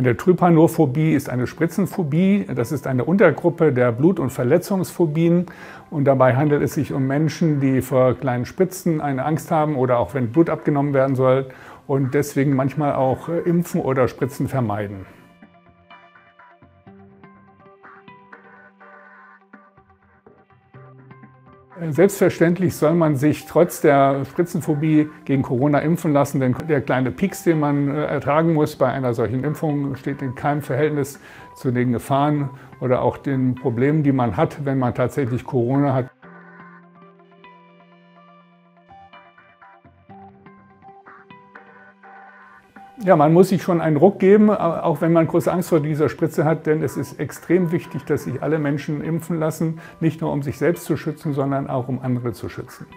Eine Trypanophobie ist eine Spritzenphobie. Das ist eine Untergruppe der Blut- und Verletzungsphobien. Und dabei handelt es sich um Menschen, die vor kleinen Spritzen eine Angst haben oder auch wenn Blut abgenommen werden soll und deswegen manchmal auch Impfen oder Spritzen vermeiden. Selbstverständlich soll man sich trotz der Spritzenphobie gegen Corona impfen lassen, denn der kleine Pieks, den man ertragen muss bei einer solchen Impfung, steht in keinem Verhältnis zu den Gefahren oder auch den Problemen, die man hat, wenn man tatsächlich Corona hat. Ja, man muss sich schon einen Ruck geben, auch wenn man große Angst vor dieser Spritze hat, denn es ist extrem wichtig, dass sich alle Menschen impfen lassen, nicht nur um sich selbst zu schützen, sondern auch um andere zu schützen.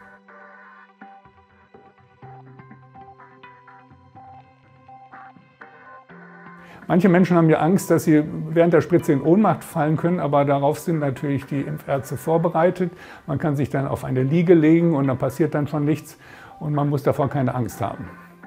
Manche Menschen haben ja Angst, dass sie während der Spritze in Ohnmacht fallen können, aber darauf sind natürlich die Impfärzte vorbereitet. Man kann sich dann auf eine Liege legen und dann passiert dann schon nichts und man muss davor keine Angst haben.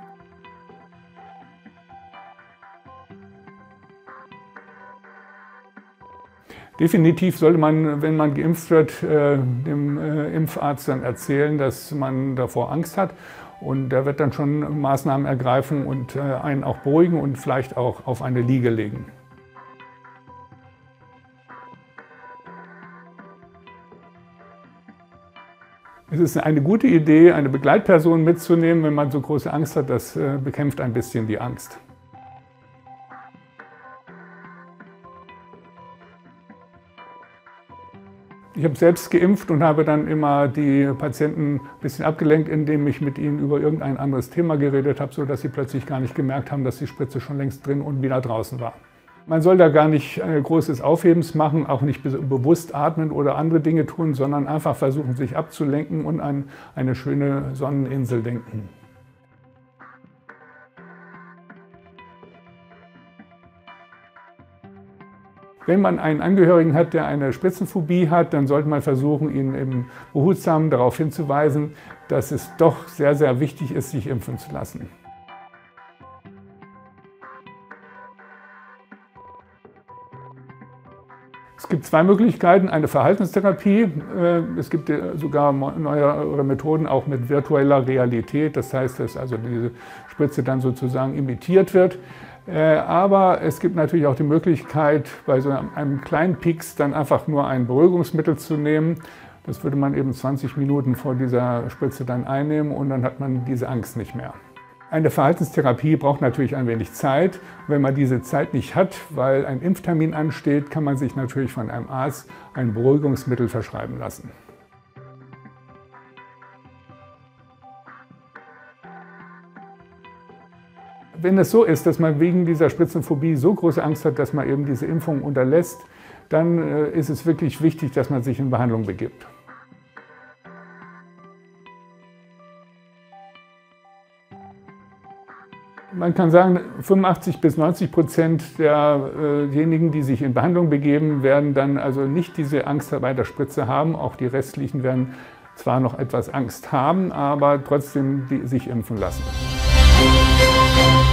Definitiv sollte man, wenn man geimpft wird, dem Impfarzt dann erzählen, dass man davor Angst hat. Und der wird dann schon Maßnahmen ergreifen und einen auch beruhigen und vielleicht auch auf eine Liege legen. Es ist eine gute Idee, eine Begleitperson mitzunehmen, wenn man so große Angst hat. Das bekämpft ein bisschen die Angst. Ich habe selbst geimpft und habe dann immer die Patienten ein bisschen abgelenkt, indem ich mit ihnen über irgendein anderes Thema geredet habe, sodass sie plötzlich gar nicht gemerkt haben, dass die Spritze schon längst drin und wieder draußen war. Man soll da gar nicht großes Aufhebens machen, auch nicht bewusst atmen oder andere Dinge tun, sondern einfach versuchen, sich abzulenken und an eine schöne Sonneninsel denken. Wenn man einen Angehörigen hat, der eine Spritzenphobie hat, dann sollte man versuchen, ihn eben behutsam darauf hinzuweisen, dass es doch sehr, sehr wichtig ist, sich impfen zu lassen. Es gibt zwei Möglichkeiten, eine Verhaltenstherapie. Es gibt sogar neuere Methoden auch mit virtueller Realität. Das heißt, dass also diese Spritze dann sozusagen imitiert wird. Aber es gibt natürlich auch die Möglichkeit, bei so einem kleinen Pieks dann einfach nur ein Beruhigungsmittel zu nehmen. Das würde man eben 20 Minuten vor dieser Spritze dann einnehmen und dann hat man diese Angst nicht mehr. Eine Verhaltenstherapie braucht natürlich ein wenig Zeit. Wenn man diese Zeit nicht hat, weil ein Impftermin ansteht, kann man sich natürlich von einem Arzt ein Beruhigungsmittel verschreiben lassen. Wenn es so ist, dass man wegen dieser Spritzenphobie so große Angst hat, dass man eben diese Impfung unterlässt, dann ist es wirklich wichtig, dass man sich in Behandlung begibt. Man kann sagen, 85 bis 90% derjenigen, die sich in Behandlung begeben, werden dann also nicht diese Angst bei der Spritze haben. Auch die restlichen werden zwar noch etwas Angst haben, aber trotzdem sich impfen lassen.